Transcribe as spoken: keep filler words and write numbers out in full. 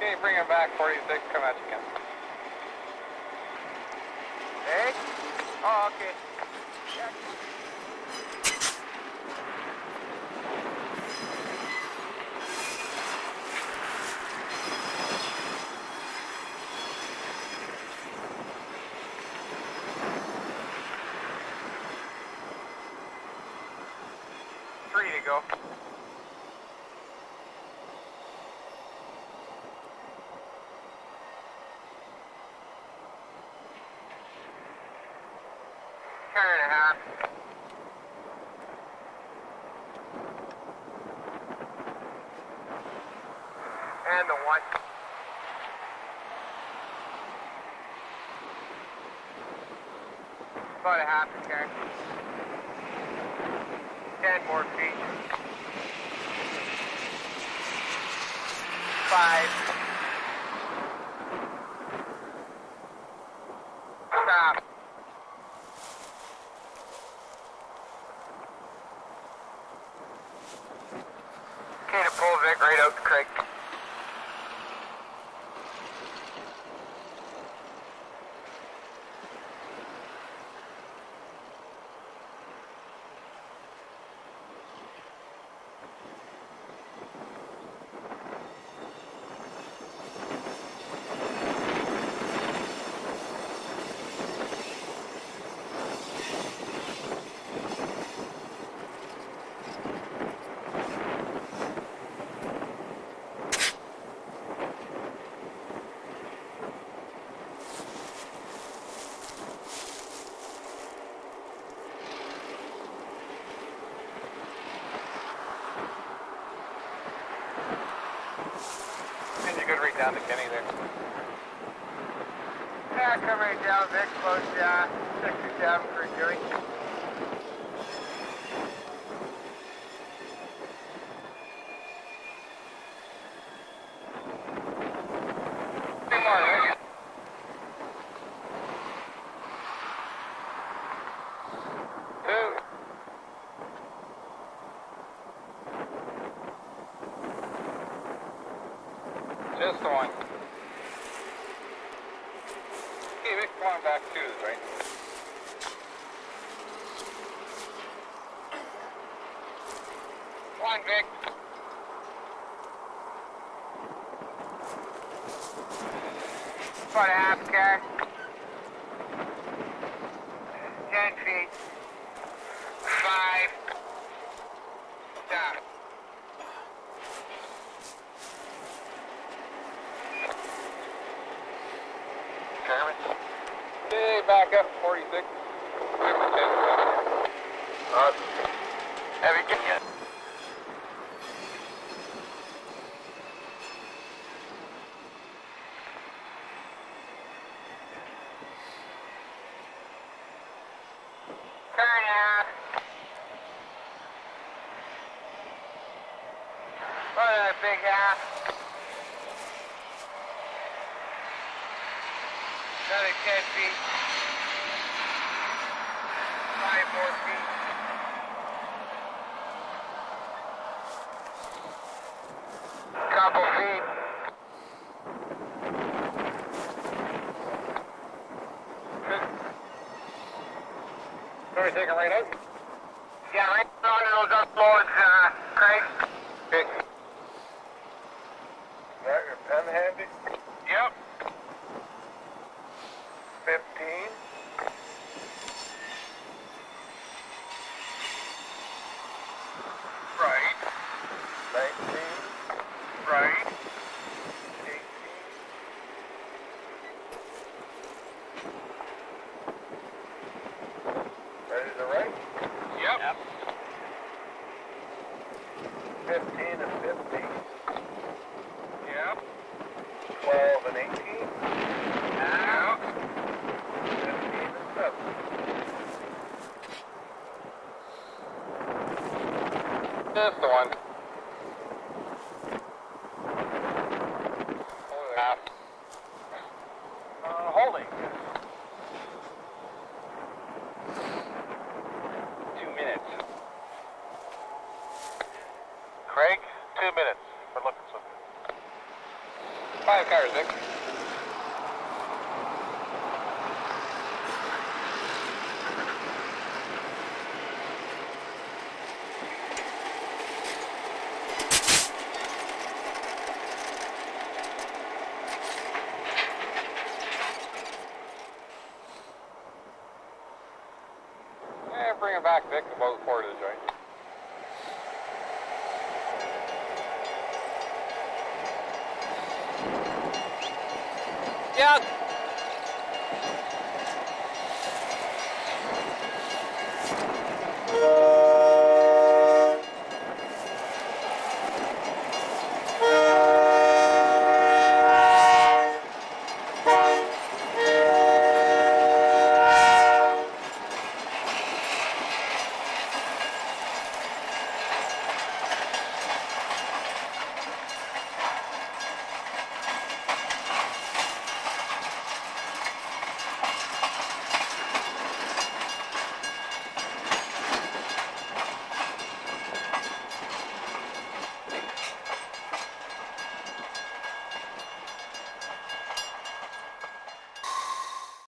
Okay, bring him back, forty-six, come out you can. Hey? Oh, okay. Yeah. Three to go. Turn and a half. And the one. About a half a turn. Ten more feet. Five. Stop. Okay, to pull Vic right out to Craig. And you could read down to Kenny there. Yeah, come right down, Vic. Close, uh, sixty-seven for Joey. Three more, Rick. Two. Just the one. Okay, Vic, come on back twos, right? One, Vic. About a half car. Ten feet. Five. Stop. Kermit. Okay, back up, forty-six. Uh, have you get yet? Turn half. Another big half. Another ten feet. Five more feet. Couple feet. So we taking right out? Yeah, right on those uploads, uh, Craig. Okay. Got your pen handy? Yep. Fifteen. Right. Nineteen. Right. Eighteen. Ready to right? Yep. Yep. Fifteen and fifteen. Yep. Twelve and eighteen. Now. Fifteen and seventeen. Just the one. Half. Uh, holding. Two minutes. Craig, two minutes. We're looking so good. Five Vic. Yeah, bring him back, Vic, about four to the joint. Yeah.